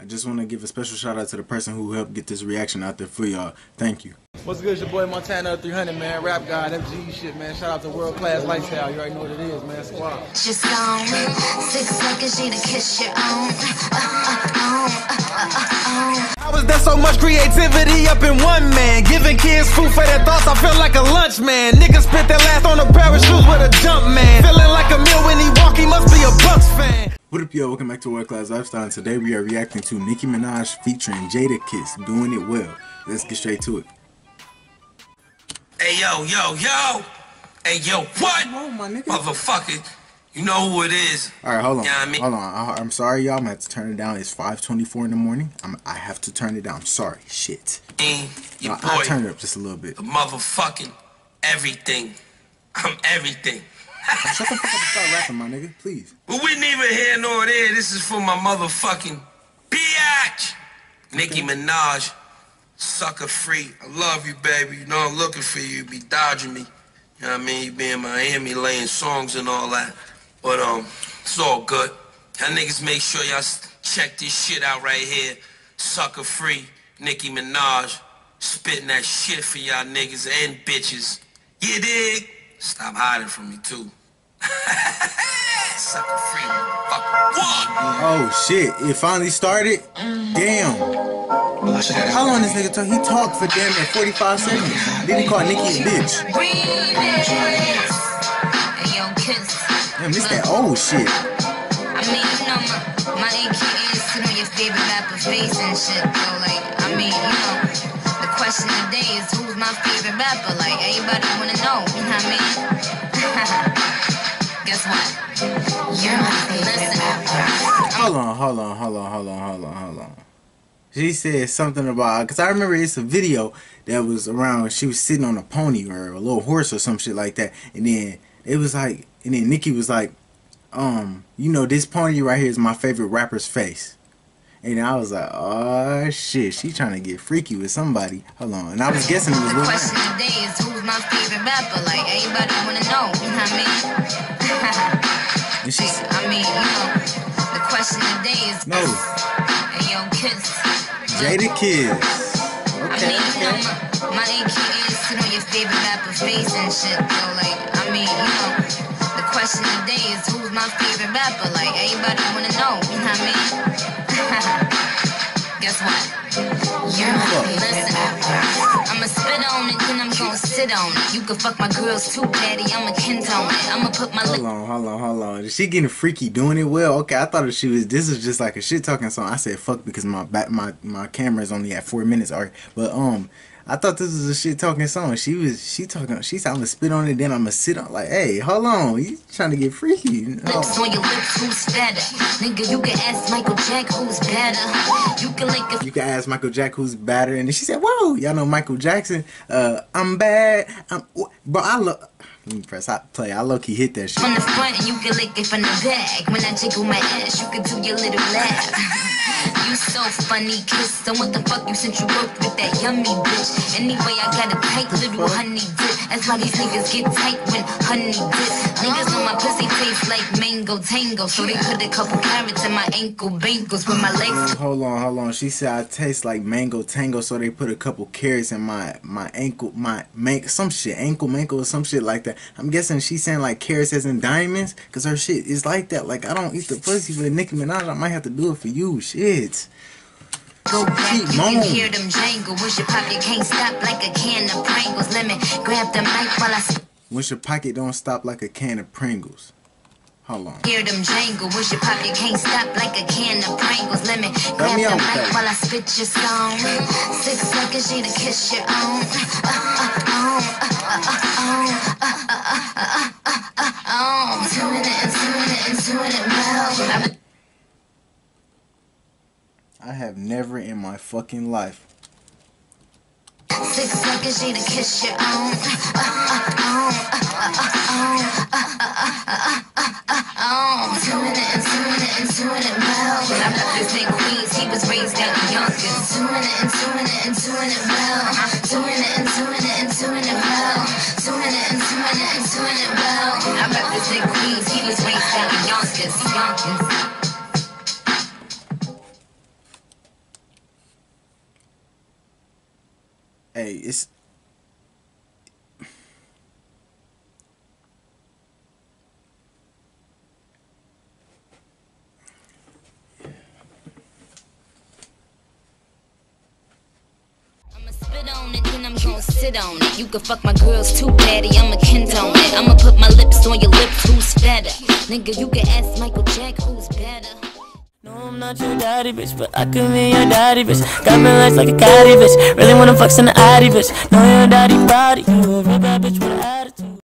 just want to give a special shout out to the person who helped get this reaction out there for y'all. Thank you. What's good? It's your boy Montana 300, man. Rap God, FG shit, man. Shout out to World Class Lifestyle. You already know what it is, man. Squad. Just gone. 6 seconds, you to kiss your own. How is there so much creativity up in one man? Giving kids food for their thoughts, I feel like a lunch man. Niggas spent their last on a pair of shoes with a jump man. Feeling like a meal when he walk, he must be a Bucks fan. What up, y'all? Welcome back to World Class Lifestyle, and today we are reacting to Nicki Minaj featuring Jadakiss, Doing It Well. Let's get straight to it. Hey, yo. Hey, yo, what? Oh, my nigga. Motherfucker, you know who it is. Alright, hold on. You know what I mean? Hold on. I'm sorry, y'all. I'm going to have to turn it down. It's 5:24 in the morning. I have to turn it down. I'm sorry. Shit. Your I'll boy, turn it up just a little bit. the motherfucking everything. I'm everything. Shut the fuck up and start rapping, my nigga. Please. But we neither here nor there. This is for my motherfucking biatch. Nicki Minaj, sucker free. I love you, baby. You know I'm looking for you. You be dodging me. You know what I mean? You be in Miami laying songs and all that. But it's all good. Y'all niggas make sure y'all check this shit out right here. Sucker free. Nicki Minaj spitting that shit for y'all niggas and bitches. You dig? Stop hiding from me too. Sucker free, motherfucker. What? Oh, shit. It finally started? Damn. How long this nigga talk? He talked for damn near 45 seconds. Then he called Nicki a bitch. Damn, this that old shit. I mean, you know, my AKA is sit on your favorite rapper face and shit, though. Like, I mean, you know, the question today is who's my favorite rapper? Like, everybody wanna know, you know what I mean? Guess what? You're my favorite rapper. Hold on. She said something about, because I remember it's a video that was around, she was sitting on a pony or a little horse or some shit like that, and then it was like, and then Nicki was like, you know, this pony right here is my favorite rapper's face. And I was like, oh shit, she trying to get freaky with somebody. Hold on. And I was guessing it was the question today is who's my favorite rapper? Like, everybody wanna know, you know what I mean? And she, I mean, you know, the question today is no. Hey, yo, Kiss. Jadakiss. I mean, you know, my AKA is sit on your favorite rapper face and shit, though. Like, I mean, you know, the question today is who's my favorite rapper? Like, everybody wanna know, you know what I mean? Guess what? You're my favorite rapper. I'ma spit on it, then I'm gonna sit on it. You can fuck my girls too, daddy. I'ma kintone it. I'ma put my Hold on. Is she getting freaky doing it well? Okay, I thought this was just like a shit talking song. I said fuck because my camera is only at 4 minutes. Alright, but I thought this was a shit talking song. She sounded spit on it, then I'ma sit on like, hey, hold on, you trying to get freaky. Lips on your lips, who's better? Nigga, you can ask Michael Jack who's better. You can ask Michael Jack who's better. And then she said, whoa, y'all know Michael Jackson. I'm bad. Bro, let me press play. I low-key hit that shit. From the front and you can lick it from the back. When I jiggle my ass, you can do your little laugh. You so funny, Kiss. So what the fuck you since you worked with that yummy bitch? Anyway, I got a tight little honey dip. That's why these niggas get tight when honey dip. Niggas know my pussy tastes like mango tango, so they put a couple carrots in my ankle bangles with my legs. Hold on. She said I taste like mango tango, so they put a couple carrots in my ankle, some shit, ankle mango or some shit like that. I'm guessing she's saying like carrots as in diamonds, cause her shit is like that. Like, I don't eat the pussy for Nicki Minaj. I might have to do it for you. Shit. Go back, you can hear them jangle. Wish your pocket can't stop like a can of Pringles. Let me grab the mic while I wish your pocket don't stop like a can of Pringles. Hold on. Hear them jangle. Wish your pocket can't stop like a can of Pringles. Let me grab the mic while I spit your song. 6 seconds, you to kiss your own. Doing it well. I have never in my fucking life. 6 seconds, you to kiss your own. Doing it well. I'm not this in Queens, he was raised down in Yonkers. Doing it well. Doing it well. I'm not this in Queens, he was raised down in Yonkers. Hey, it's I'ma spit on it, then I'm gon' sit on it. You can fuck my girls too, daddy, I'ma condone it. I'ma put my lips on your lips, who's better? Nigga, you can ask Michael Jack, who's better? No, I'm not your daddy, bitch, but I could be your daddy, bitch. Got me legs like a caddy, bitch. Really wanna flex in the addy, bitch. Know your daddy body, you a real bad bitch with an